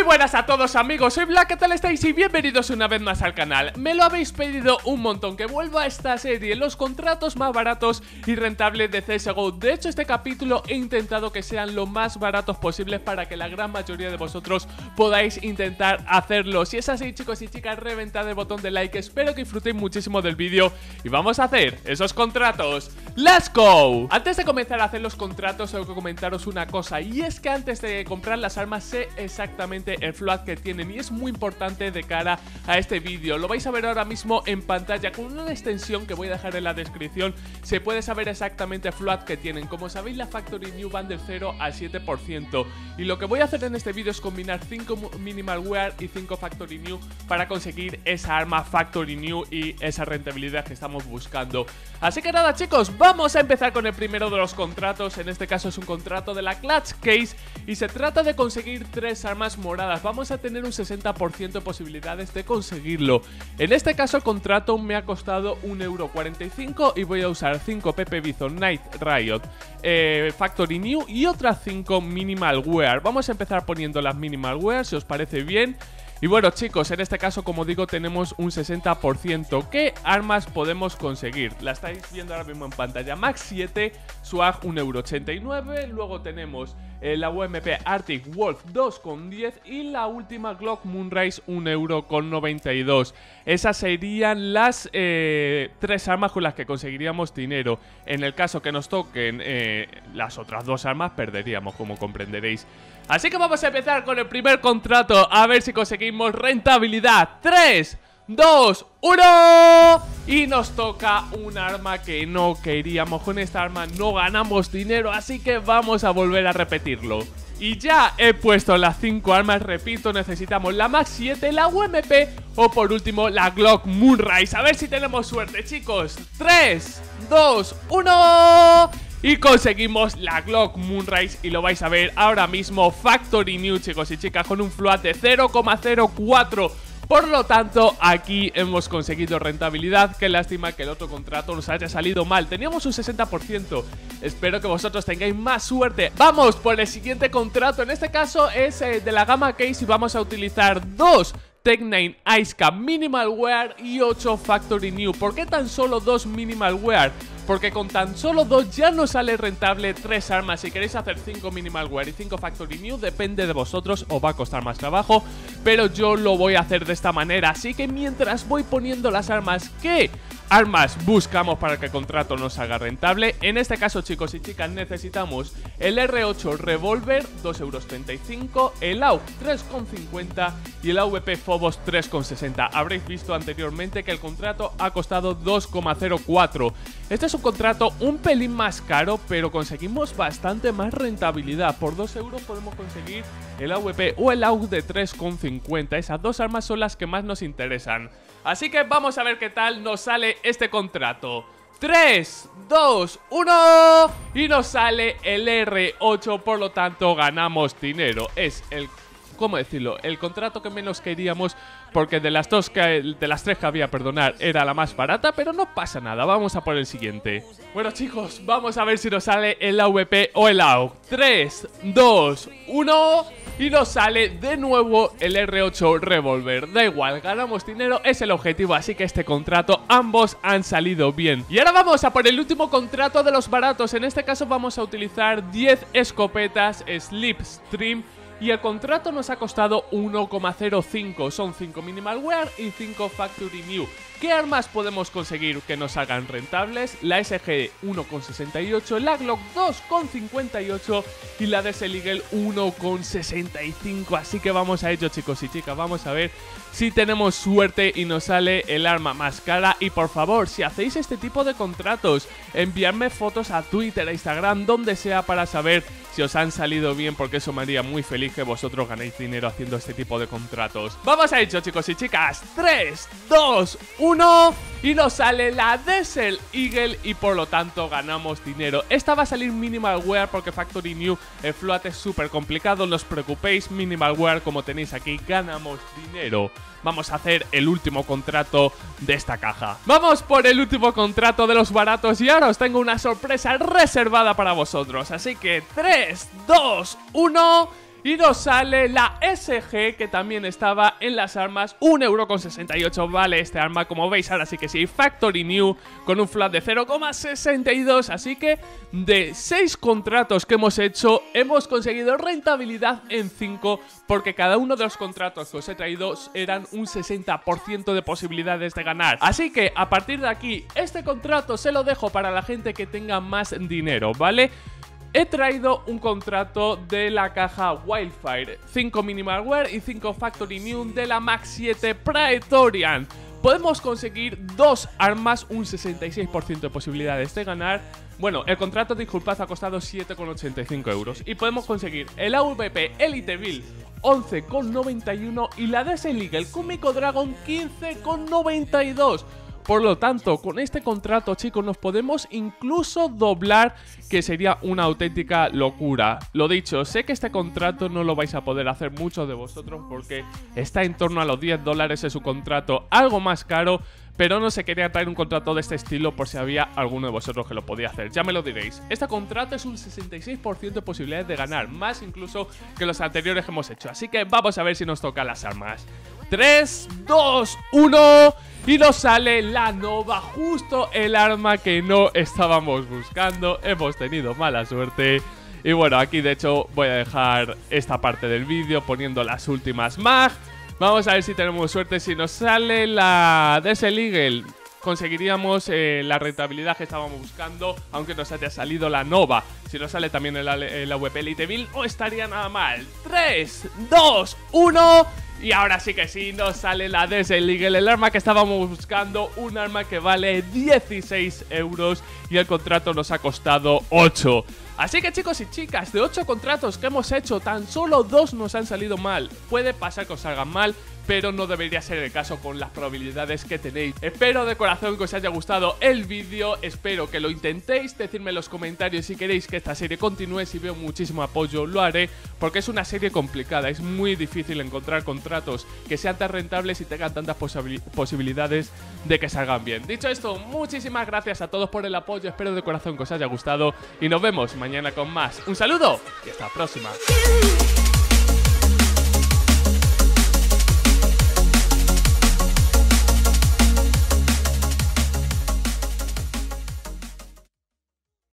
Muy buenas a todos amigos, soy Black, ¿qué tal estáis? Y bienvenidos una vez más al canal. Me lo habéis pedido un montón, que vuelva a esta serie, los contratos más baratos y rentables de CSGO. De hecho, este capítulo he intentado que sean lo más baratos posibles para que la gran mayoría de vosotros podáis intentar hacerlo. Si es así, chicos y chicas, reventad el botón de like, espero que disfrutéis muchísimo del vídeo y vamos a hacer esos contratos. ¡Let's go! Antes de comenzar a hacer los contratos, tengo que comentaros una cosa, y es que antes de comprar las armas sé exactamente el float que tienen y es muy importante de cara a este vídeo. Lo vais a ver ahora mismo en pantalla con una extensión que voy a dejar en la descripción. Se puede saber exactamente el float que tienen. Como sabéis, la Factory New van del 0 al 7%, y lo que voy a hacer en este vídeo es combinar 5 Minimal Wear y 5 Factory New para conseguir esa arma Factory New y esa rentabilidad que estamos buscando. Así que nada, chicos, vamos a empezar con el primero de los contratos. En este caso es un contrato de la Clutch Case y se trata de conseguir 3 armas moradas. Vamos a tener un 60% de posibilidades de conseguirlo. En este caso el contrato me ha costado 1,45 € y voy a usar 5 Pepe Bison Night Riot Factory New y otras 5 Minimal Wear. Vamos a empezar poniendo las Minimal Wear, si os parece bien. Y bueno, chicos, en este caso, como digo, tenemos un 60%. ¿Qué armas podemos conseguir? La estáis viendo ahora mismo en pantalla. Max 7, Swag 1,89 €. Luego tenemos la UMP Arctic Wolf 2,10 € y la última Glock Moonrise 1,92 €. Esas serían las 3 armas con las que conseguiríamos dinero. En el caso que nos toquen las otras 2 armas, perderíamos, como comprenderéis. Así que vamos a empezar con el primer contrato, a ver si conseguimos rentabilidad. 3, 2, 1. Y nos toca un arma que no queríamos. Con esta arma no ganamos dinero, así que vamos a volver a repetirlo. Y ya he puesto las 5 armas, repito, necesitamos la Max 7, la UMP o por último la Glock Moonrise. A ver si tenemos suerte, chicos. 3, 2, 1. Y conseguimos la Glock Moonrise y lo vais a ver ahora mismo. Factory New, chicos y chicas, con un float de 0,04. Por lo tanto, aquí hemos conseguido rentabilidad. Qué lástima que el otro contrato nos haya salido mal. Teníamos un 60%. Espero que vosotros tengáis más suerte. Vamos por el siguiente contrato. En este caso es de la gama Case y vamos a utilizar 2 Tech9 Icecap Minimal Wear y 8 Factory New. ¿Por qué tan solo 2 Minimal Wear? Porque con tan solo 2 ya nos sale rentable 3 armas. Si queréis hacer 5 Minimal Wear y 5 Factory New, depende de vosotros, os va a costar más trabajo, pero yo lo voy a hacer de esta manera. Así que mientras voy poniendo las armas, ¿qué armas buscamos para que el contrato nos haga rentable? En este caso, chicos y chicas, necesitamos el R8 Revolver 2,35 €, el AUG 3,50 y el AVP Phobos 3,60. Habréis visto anteriormente que el contrato ha costado 2,04. Este es un contrato un pelín más caro, pero conseguimos bastante más rentabilidad. Por 2 € podemos conseguir el AVP o el AUG de 3,50. Esas 2 armas son las que más nos interesan. Así que vamos a ver qué tal nos sale este contrato. 3, 2, 1 y nos sale el R8, por lo tanto ganamos dinero. Es el, ¿cómo decirlo?, el contrato que menos queríamos, porque de las 3 que había, perdonar, era la más barata, pero no pasa nada, vamos a por el siguiente. Bueno, chicos, vamos a ver si nos sale el AVP o el AUG. 3, 2, 1 y nos sale de nuevo el R8 Revolver. Da igual, ganamos dinero, es el objetivo, así que este contrato ambos han salido bien. Y ahora vamos a por el último contrato de los baratos. En este caso vamos a utilizar 10 escopetas Slipstream y el contrato nos ha costado 1,05. Son 5 Minimal Wear y 5 Factory New. ¿Qué armas podemos conseguir que nos hagan rentables? La SG 1,68, la Glock 2,58 y la Desert Eagle 1,65. Así que vamos a ello, chicos y chicas. Vamos a ver si tenemos suerte y nos sale el arma más cara. Y por favor, si hacéis este tipo de contratos, enviadme fotos a Twitter, a Instagram, donde sea, para saber si os han salido bien, porque eso me haría muy feliz que vosotros ganéis dinero haciendo este tipo de contratos. Vamos a ello, chicos y chicas. 3, 2, 1 y nos sale la Desert Eagle y por lo tanto ganamos dinero. Esta va a salir Minimal Wear porque Factory New el float es súper complicado, no os preocupéis, Minimal Wear como tenéis aquí, ganamos dinero. Vamos a hacer el último contrato de esta caja. Vamos por el último contrato de los baratos y ahora os tengo una sorpresa reservada para vosotros. Así que 3, 2, 1 Y nos sale la SG, que también estaba en las armas, 1,68 € vale este arma, como veis ahora sí que sí, Factory New, con un flat de 0,62, así que de 6 contratos que hemos hecho, hemos conseguido rentabilidad en 5, porque cada uno de los contratos que os he traído eran un 60% de posibilidades de ganar. Así que a partir de aquí, este contrato se lo dejo para la gente que tenga más dinero, ¿vale? He traído un contrato de la caja Wildfire, 5 Minimalware y 5 Factory New de la Max 7 Praetorian. Podemos conseguir 2 armas, un 66% de posibilidades de ganar. Bueno, el contrato, disculpad, ha costado 7,85 €. Y podemos conseguir el AVP Elite Build 11,91 y la DS Eagle Kumiko Dragon 15,92. Por lo tanto, con este contrato, chicos, nos podemos incluso doblar, que sería una auténtica locura. Lo dicho, sé que este contrato no lo vais a poder hacer muchos de vosotros porque está en torno a los 10 dólares en su contrato, algo más caro, pero no se quería traer un contrato de este estilo por si había alguno de vosotros que lo podía hacer. Ya me lo diréis. Este contrato es un 66% de posibilidades de ganar, más incluso que los anteriores que hemos hecho. Así que vamos a ver si nos tocan las armas. 3, 2, 1... Y nos sale la Nova, justo el arma que no estábamos buscando. Hemos tenido mala suerte. Y bueno, aquí de hecho voy a dejar esta parte del vídeo poniendo las últimas mag. Vamos a ver si tenemos suerte. Si nos sale la Desert Eagle, conseguiríamos la rentabilidad que estábamos buscando, aunque nos haya salido la Nova. Si nos sale también el AWP Elite Build, no estaría nada mal. 3, 2, 1... Y ahora sí que sí, nos sale la Desert Eagle, el arma que estábamos buscando, un arma que vale 16 € y el contrato nos ha costado 8. Así que chicos y chicas, de 8 contratos que hemos hecho, tan solo 2 nos han salido mal. Puede pasar que os salgan mal, pero no debería ser el caso con las probabilidades que tenéis. Espero de corazón que os haya gustado el vídeo, espero que lo intentéis, decidme en los comentarios si queréis que esta serie continúe. Si veo muchísimo apoyo lo haré, porque es una serie complicada, es muy difícil encontrar contratos que sean tan rentables y tengan tantas posibilidades de que salgan bien. Dicho esto, muchísimas gracias a todos por el apoyo, espero de corazón que os haya gustado y nos vemos mañana con más. Un saludo y hasta la próxima.